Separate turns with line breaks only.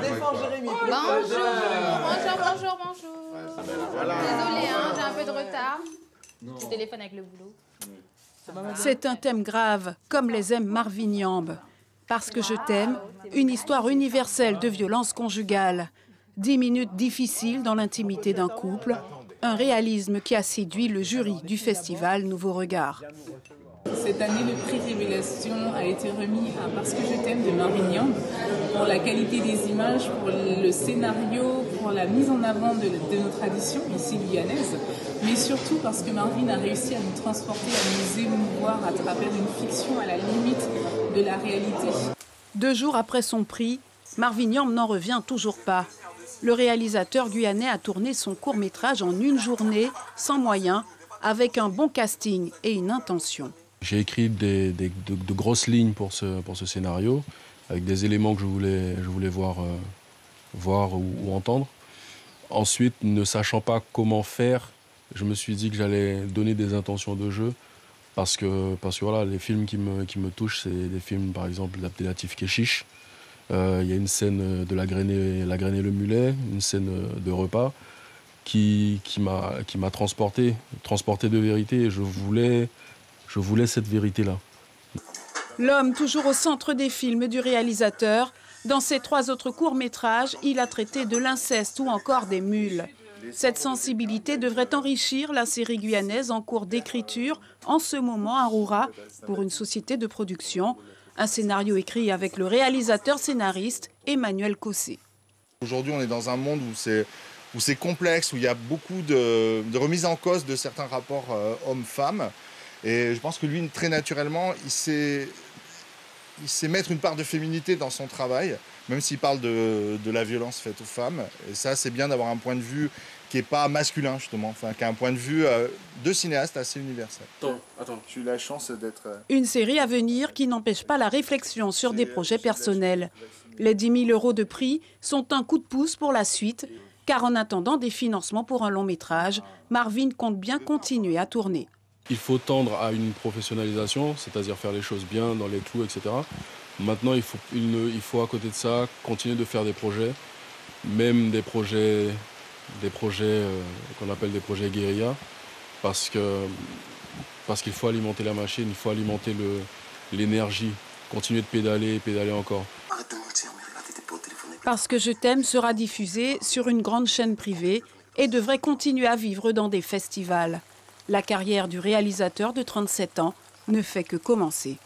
défend Jérémy.
Bonjour. Désolée, j'ai un peu de retard. Je téléphone avec le boulot.
C'est un thème grave, comme les aime Marvin Yamb. Parce que je t'aime, une histoire universelle de violence conjugale. 10 minutes difficiles dans l'intimité d'un couple. Un réalisme qui a séduit le jury du festival Nouveau Regard.
Cette année, le prix Révélation a été remis à Parce que je t'aime de Marvin Yamb pour la qualité des images, pour le scénario, pour la mise en avant de nos traditions ici guyanaises, mais surtout parce que Marvin a réussi à nous transporter, à nous émouvoir à travers une fiction à la limite de la réalité.
2 jours après son prix, Marvin Yamb n'en revient toujours pas. Le réalisateur guyanais a tourné son court-métrage en une journée, sans moyens, avec un bon casting et une intention.
J'ai écrit de grosses lignes pour ce scénario, avec des éléments que je voulais voir ou entendre. Ensuite, ne sachant pas comment faire, je me suis dit que j'allais donner des intentions de jeu, parce que voilà, les films qui me touchent, c'est des films, par exemple, d'Abdelatif Kechiche. Il y a une scène de la graine et le mulet, une scène de repas, qui m'a transporté de vérité, et je voulais cette vérité-là.
L'homme toujours au centre des films du réalisateur. Dans ses 3 autres courts-métrages, il a traité de l'inceste ou encore des mules. Cette sensibilité devrait enrichir la série guyanaise en cours d'écriture en ce moment à Roura pour une société de production. Un scénario écrit avec le réalisateur scénariste Emmanuel Cossé.
Aujourd'hui, on est dans un monde où c'est complexe, où il y a beaucoup de remise en cause de certains rapports hommes-femmes. Et je pense que lui, très naturellement, il sait mettre une part de féminité dans son travail, même s'il parle de la violence faite aux femmes. Et ça, c'est bien d'avoir un point de vue qui n'est pas masculin, justement, enfin, qui a un point de vue de cinéaste assez universel.
Attends, j'ai eu la chance d'être...
Une série à venir qui n'empêche pas la réflexion sur des projets personnels. Les 10 000 € de prix sont un coup de pouce pour la suite, car en attendant des financements pour un long métrage, Marvin compte bien continuer à tourner.
Il faut tendre à une professionnalisation, c'est-à-dire faire les choses bien, dans les clous, etc. Maintenant, il faut à côté de ça continuer de faire des projets, même des projets qu'on appelle des projets guérilla, parce qu'il faut alimenter la machine, il faut alimenter l'énergie, continuer de pédaler et pédaler encore.
Parce que je t'aime sera diffusé sur une grande chaîne privée et devrait continuer à vivre dans des festivals. La carrière du réalisateur de 37 ans ne fait que commencer.